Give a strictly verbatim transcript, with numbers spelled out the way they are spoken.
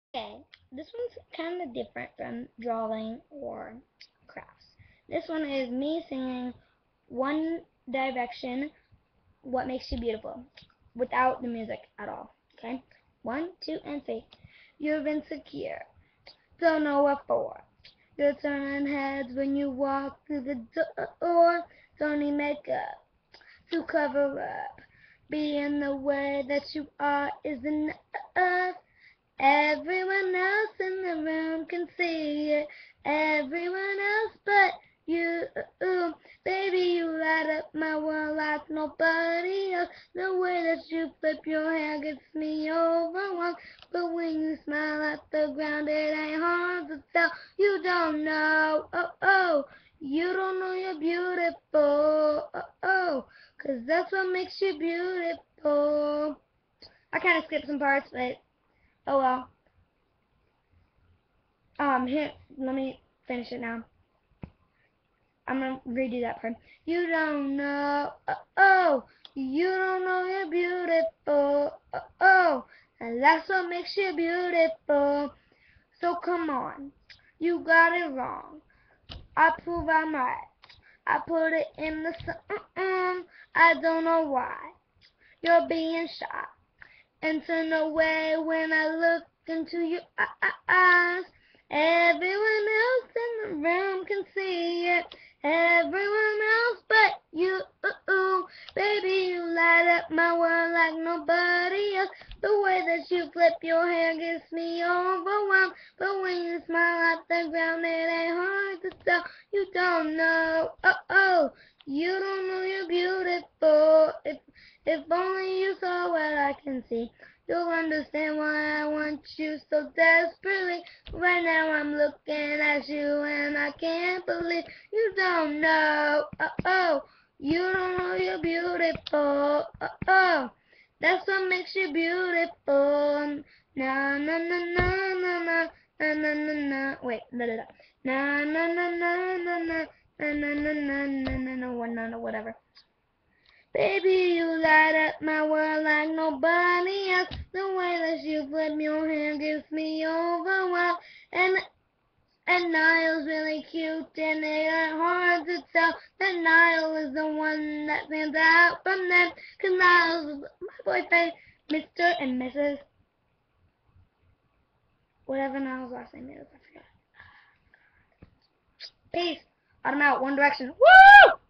Okay, this one's kind of different from drawing or crafts. This one is me singing One Direction, What Makes You Beautiful, without the music at all. Okay? One, two, and three. You're insecure, don't know what for. You're turning heads when you walk through the door. Don't need makeup to cover up. Being the way that you are is enough. Everyone else in the room can see it. Everyone else but you. Baby, you light up my world like nobody else. The way that you flip your hair gets me overwhelmed. But when you smile at the ground, it ain't hard to tell. You don't know, oh, oh. You don't know you're beautiful, oh, oh. Cause that's what makes you beautiful. I kind of skipped some parts, but oh well. Um, here, let me finish it now. I'm gonna redo that part. You don't know, oh, oh, you don't know you're beautiful, oh, oh, and that's what makes you beautiful. So come on, you got it wrong. I prove I'm right. I put it in the sun. Mm-mm, I don't know why you're being shy and turn away when I look into your eyes. Everyone else in the room can see it. Everyone else but you. Baby, you light up my world like nobody else. The way that you flip your hair gets me overwhelmed. But when you smile at the ground, it ain't hard to tell. You don't know, oh, oh. You don't know you're beautiful. If, if only you saw what I can see, you'll understand why I want you so desperately. Right now I'm looking at you and I can't believe you don't know, oh, oh. You don't know you're beautiful, oh, oh. That's what makes you beautiful. Na na na na na na na na na na. Wait, da da da. Na na na na na na na na na na na na na na na whatever. Baby, you light up my world like nobody else. The way that you flip your hair gives me overwhelmed. And and Niall's really cute and it ain't hard to tell that Niall is the one that stands out from them. Cause Niall's my boyfriend, Mister and Missus Whatever Niall's last name is, I forgot. Peace. I'm out. One Direction. Woo!